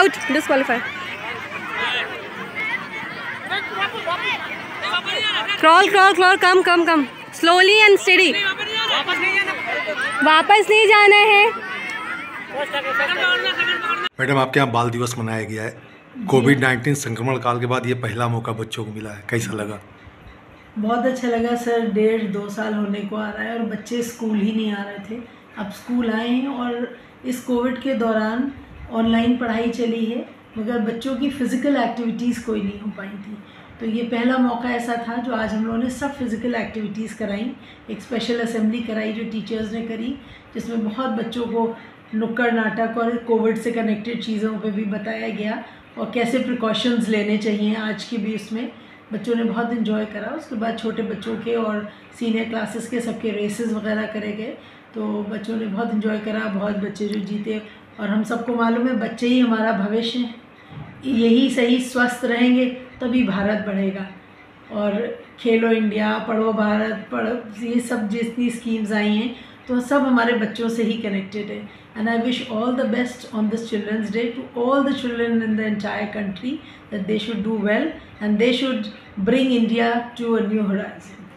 out, disqualify. Crawl, come. Slowly and steady. वापस नहीं जाना है। मैडम, आपके यहाँ बाल दिवस मनाया गया है। कोविड-19 संक्रमण काल के बाद ये पहला मौका बच्चों को मिला है, कैसा लगा? बहुत अच्छा लगा सर। 1.5-2 साल होने को आ रहा है और बच्चे स्कूल ही नहीं आ रहे थे, अब स्कूल आए हैं। और इस कोविड के दौरान ऑनलाइन पढ़ाई चली है, मगर बच्चों की फ़िज़िकल एक्टिविटीज़ कोई नहीं हो पाई थी। तो ये पहला मौका ऐसा था जो आज हम लोगों ने सब फिज़िकल एक्टिविटीज़ कराई। एक स्पेशल असेंबली कराई जो टीचर्स ने करी, जिसमें बहुत बच्चों को नुक्कड़ नाटक और कोविड से कनेक्टेड चीज़ों पे भी बताया गया और कैसे प्रिकॉशंस लेने चाहिए आज की भी। उसमें बच्चों ने बहुत इन्जॉय करा। उसके बाद छोटे बच्चों के और सीनियर क्लासेस के सबके रेसेस वगैरह करे गए, तो बच्चों ने बहुत इन्जॉय करा। बहुत बच्चे जो जीते, और हम सबको मालूम है बच्चे ही हमारा भविष्य हैं। यही सही स्वस्थ रहेंगे तभी भारत बढ़ेगा। और खेलो इंडिया, पढ़ो भारत, पढ़ो, ये सब जितनी स्कीम्स आई हैं तो सब हमारे बच्चों से ही कनेक्टेड है। And I wish all the best on this children's day to all the children in the entire country, that they should do well and they should bring India to a new horizon.